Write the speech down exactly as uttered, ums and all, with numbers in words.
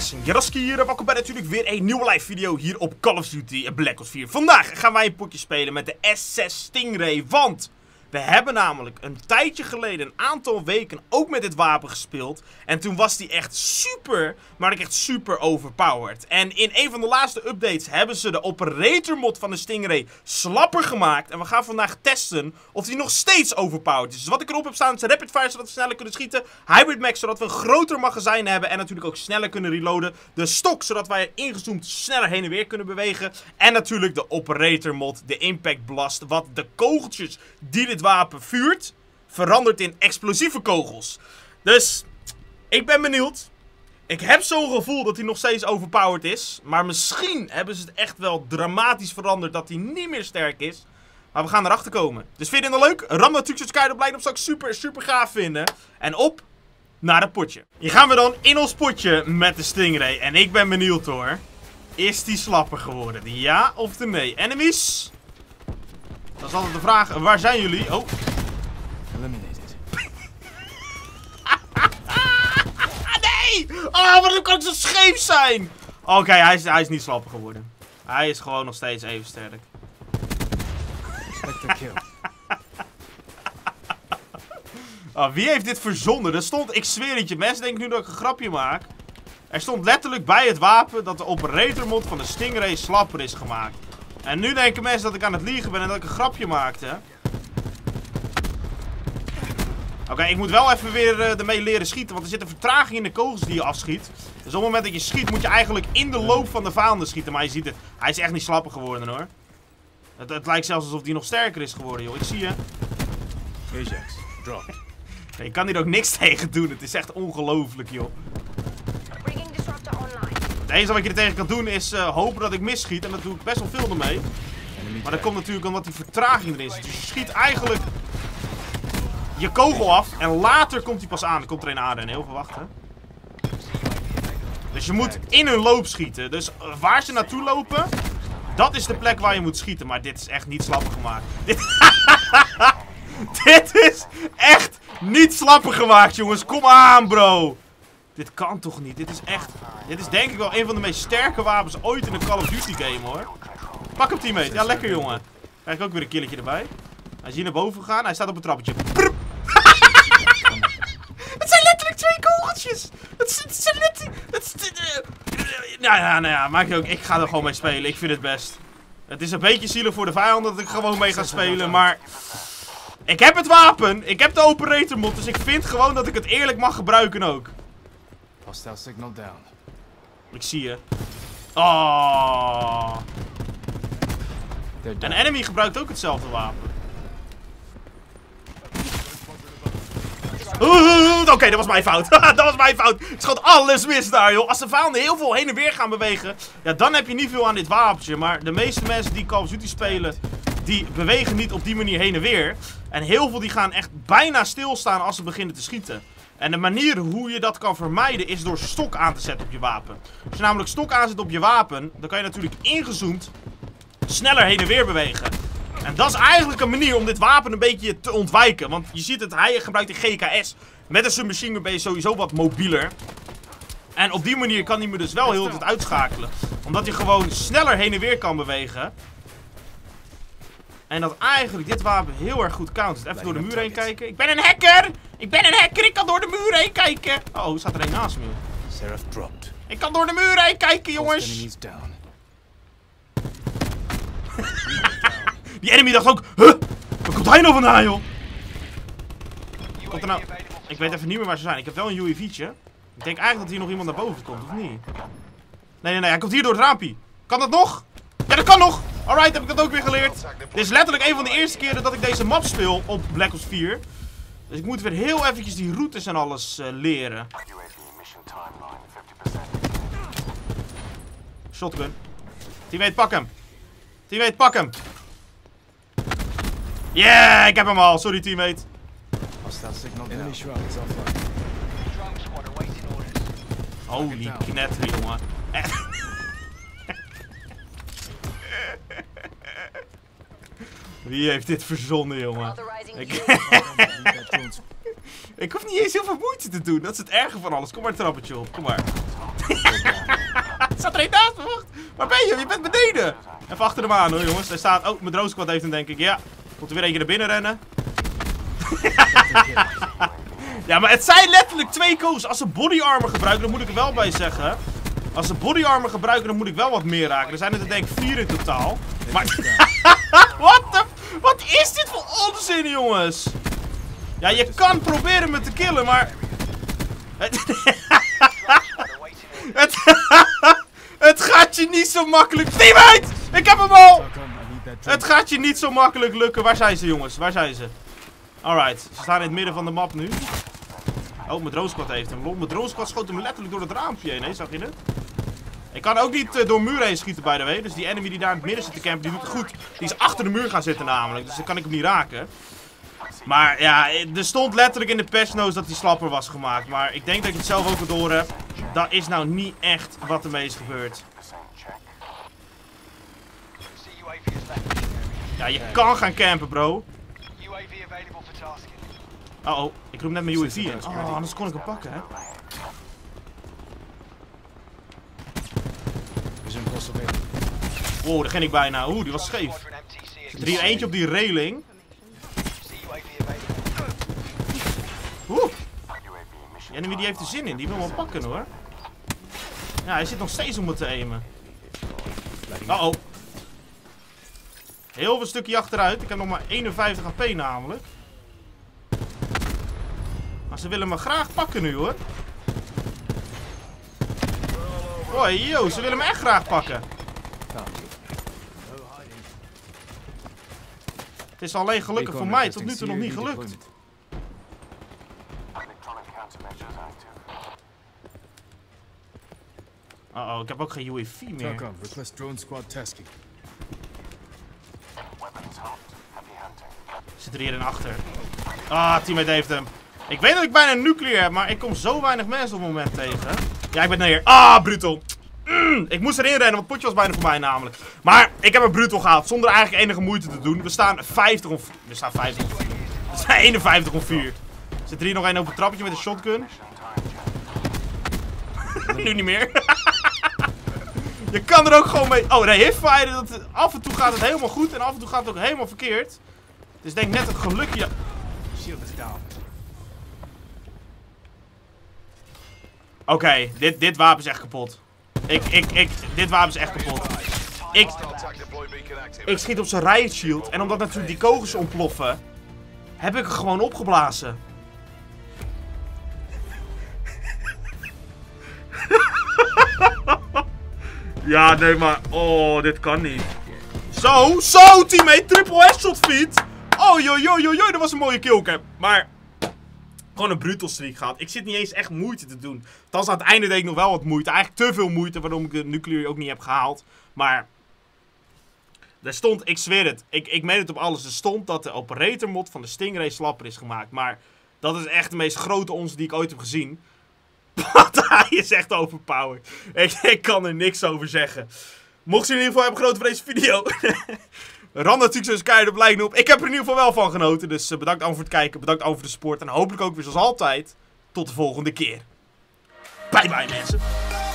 Yes, Jaroski hier en welkom bij natuurlijk weer een nieuwe live video hier op Call of Duty Black Ops vier. Vandaag gaan wij een potje spelen met de S zes Stingray, want we hebben namelijk een tijdje geleden, een aantal weken, ook met dit wapen gespeeld. En toen was die echt super, maar ook echt super overpowered. En in een van de laatste updates hebben ze de operator mod van de Stingray slapper gemaakt. En we gaan vandaag testen of die nog steeds overpowered is. Dus wat ik erop heb staan is rapid fire, zodat we sneller kunnen schieten. Hybrid max, zodat we een groter magazijn hebben en natuurlijk ook sneller kunnen reloaden. De stok, zodat wij ingezoomd sneller heen en weer kunnen bewegen. En natuurlijk de operator mod, de impact blast, wat de kogeltjes die dit wapen vuurt, verandert in explosieve kogels. Dus, ik ben benieuwd. Ik heb zo'n gevoel dat hij nog steeds overpowered is. Maar misschien hebben ze het echt wel dramatisch veranderd dat hij niet meer sterk is. Maar we gaan erachter komen. Dus vind je het nou leuk? Ram natuurlijk subscribe op, blijkt op, zou ik super, super gaaf vinden. En op naar het potje. Hier gaan we dan in ons potje met de Stingray. En ik ben benieuwd hoor. Is die slapper geworden? De ja of de nee? Enemies? Dat is altijd de vraag. Waar zijn jullie? Oh. Eliminated. Nee! Oh, waarom kan ik zo scheef zijn? Oké, okay, hij, is, hij is niet slapper geworden. Hij is gewoon nog steeds even sterk. Kill. Oh, wie heeft dit verzonnen? Er stond, ik zweer het je, mensen denken nu dat ik een grapje maak. Er stond letterlijk bij het wapen dat de operator mod van de Stingray slapper is gemaakt. En nu denken mensen dat ik aan het liegen ben en dat ik een grapje maakte. Oké, okay, ik moet wel even weer uh, ermee leren schieten, want er zit een vertraging in de kogels die je afschiet. Dus op het moment dat je schiet moet je eigenlijk in de loop van de vijanden schieten. Maar je ziet het, hij is echt niet slapper geworden hoor. Het, het lijkt zelfs alsof hij nog sterker is geworden joh, ik zie je. Ajax, dropped. Je kan hier ook niks tegen doen, het is echt ongelooflijk joh. Het enige wat je er tegen kan doen is uh, hopen dat ik misschiet. En dat doe ik best wel veel ermee. Maar dat komt natuurlijk omdat die vertraging erin zit. Dus je schiet eigenlijk je kogel af. En later komt hij pas aan. Er komt er een aan en heel veel wachten. Dus je moet in hun loop schieten. Dus uh, waar ze naartoe lopen, dat is de plek waar je moet schieten. Maar dit is echt niet slapper gemaakt. Dit, dit is echt niet slapper gemaakt jongens. Kom aan bro. Dit kan toch niet? Dit is echt... Dit is denk ik wel een van de meest sterke wapens ooit in een Call of Duty game hoor. Pak hem teammate. Ja lekker jongen. Krijg ik ook weer een killetje erbij. Hij is hier naar boven gegaan. Hij staat op een trappetje. Het zijn letterlijk twee kogeltjes. Het, het zijn letterlijk... Het, uh, nou ja, nou ja. Maak je ook. Ik ga er gewoon mee spelen. Ik vind het best. Het is een beetje zielig voor de vijanden dat ik gewoon mee ga spelen. Maar... Ik heb het wapen. Ik heb de operator mod. Dus ik vind gewoon dat ik het eerlijk mag gebruiken ook. Hostile signal down. Ik zie je. Oh. Een enemy gebruikt ook hetzelfde wapen. Oké, okay, dat was mijn fout. Dat was mijn fout. Het schoot alles mis daar, joh. Als de vijanden heel veel heen en weer gaan bewegen, ja, dan heb je niet veel aan dit wapentje. Maar de meeste mensen die Call of Duty spelen, die bewegen niet op die manier heen en weer. En heel veel die gaan echt bijna stilstaan als ze beginnen te schieten. En de manier hoe je dat kan vermijden is door stok aan te zetten op je wapen. Als je namelijk stok aanzet op je wapen, dan kan je natuurlijk ingezoomd sneller heen en weer bewegen. En dat is eigenlijk een manier om dit wapen een beetje te ontwijken. Want je ziet het, hij gebruikt de G K S. Met een submachine gun ben je sowieso wat mobieler. En op die manier kan hij me dus wel heel de tijd uitschakelen. Omdat hij gewoon sneller heen en weer kan bewegen. En dat eigenlijk dit wapen heel erg goed countert. Even door de muur heen kijken. Ik ben een hacker! Ik ben een hacker! Ik kan door de muur heen kijken! Oh, hoe staat er een naast me? Seraph dropped. Ik kan door de muur heen kijken, jongens! Down. Die enemy dacht ook, huh? Waar komt hij nou vandaan, joh? Komt er nou... Ik weet even niet meer waar ze zijn. Ik heb wel een U A V'tje. Ik denk eigenlijk dat hier nog iemand naar boven komt, of niet? Nee, nee, nee. Hij komt hier door het raampje. Kan dat nog? Ja, dat kan nog! Alright, heb ik dat ook weer geleerd. Dit is letterlijk een van de eerste keren dat ik deze map speel op Black Ops vier. Dus ik moet weer heel eventjes die routes en alles uh, leren. Shotgun. Teammate, pak hem. Teammate, pak hem. Yeah, ik heb hem al. Sorry, teammate. Holy knetter, jongen. Wie heeft dit verzonnen, jongen? Ik... ik hoef niet eens heel veel moeite te doen. Dat is het erge van alles. Kom maar, trappetje op. Kom maar. er één naast me, wacht. Waar ben je? Je bent beneden. Even achter hem aan hoor, jongens. Hij staat... Oh, mijn dronesquad heeft hem, denk ik. Ja. Komt er weer eentje naar binnen rennen. Ja, maar het zijn letterlijk twee kogels. Als ze body armor gebruiken, dan moet ik er wel bij zeggen. Als ze body armor gebruiken, dan moet ik wel wat meer raken. Er zijn er denk ik vier in totaal. Maar... What the... Wat is dit voor onzin, jongens? Ja, je kan proberen me te killen, maar... Het... het... het gaat je niet zo makkelijk... Teammate! Ik heb hem al! Het gaat je niet zo makkelijk lukken. Waar zijn ze, jongens? Waar zijn ze? Alright. Ze staan in het midden van de map nu. Oh, mijn dronesquad heeft hem. Lol, mijn dronesquad schoot hem letterlijk door het raampje heen. Hè? Zag je het? Ik kan ook niet uh, door muren heen schieten, by the way. Dus die enemy die daar in het midden zit te campen, die doet het goed. Die is achter de muur gaan zitten namelijk. Dus dan kan ik hem niet raken. Maar ja, er stond letterlijk in de patch notes dat hij slapper was gemaakt. Maar ik denk dat ik het zelf ook wel door heb. Dat is nou niet echt wat ermee is gebeurd. Ja, je kan gaan campen, bro. Uh oh, ik roep net mijn U A V in. Oh, anders kon ik hem pakken, hè. Wow, daar ging ik bijna. Oeh, die was scheef. Er zit er hier eentje op die railing. Oeh. Die enemy die heeft er zin in. Die wil me pakken, hoor. Ja, hij zit nog steeds om me te aimen. Uh oh. Heel veel stukje achteruit. Ik heb nog maar eenenvijftig H P namelijk. Maar ze willen me graag pakken nu, hoor. Oh, yo, ze willen me echt graag pakken. Het is alleen gelukkig voor mij tot nu toe nog niet gelukt. Uh oh, ik heb ook geen U A V meer. Zit er hier in achter. Ah, teammate heeft hem. Ik weet dat ik bijna een nuclear heb, maar ik kom zo weinig mensen op het moment tegen. Ja, ik ben neer. Ah, brutal. Mm, ik moest erin rennen, want het potje was bijna voor mij namelijk. Maar ik heb een brutal gehaald, zonder eigenlijk enige moeite te doen. We staan vijftig of... We staan vijftig of vier. We staan eenenvijftig of vier. Zit er hier nog een op het trappetje met een shotgun? Nu niet meer. Je kan er ook gewoon mee... Oh, nee, hipfire, dat... Af en toe gaat het helemaal goed en af en toe gaat het ook helemaal verkeerd. Het is denk ik net het gelukje... Shield is down. Oké, okay, dit, dit wapen is echt kapot. Ik, ik, ik, dit wapen is echt kapot. Ik, ik schiet op zijn riot shield. En omdat natuurlijk die kogels ontploffen, heb ik er gewoon opgeblazen. Ja, nee, maar... Oh, dit kan niet. Zo, zo, teammate. Triple headshot feed. Oh, joh, joh, joh, joh. Dat was een mooie killcam. Maar... Gewoon een brutal streak gehad. Ik zit niet eens echt moeite te doen. Althans, aan het einde deed ik nog wel wat moeite. Eigenlijk te veel moeite, waarom ik de nuclear ook niet heb gehaald. Maar... Er stond, ik zweer het. Ik, ik meen het op alles. Er stond dat de operator mod van de Stingray slapper is gemaakt. Maar dat is echt de meest grote ons die ik ooit heb gezien. Wat hij is echt overpowered. Ik, ik kan er niks over zeggen. Mocht je in ieder geval hebben genoten van deze video. Random succes, keihard op like op. Ik heb er in ieder geval wel van genoten. Dus uh, bedankt allemaal voor het kijken. Bedankt allemaal voor de support. En hopelijk ook weer zoals altijd. Tot de volgende keer. Bye bye mensen.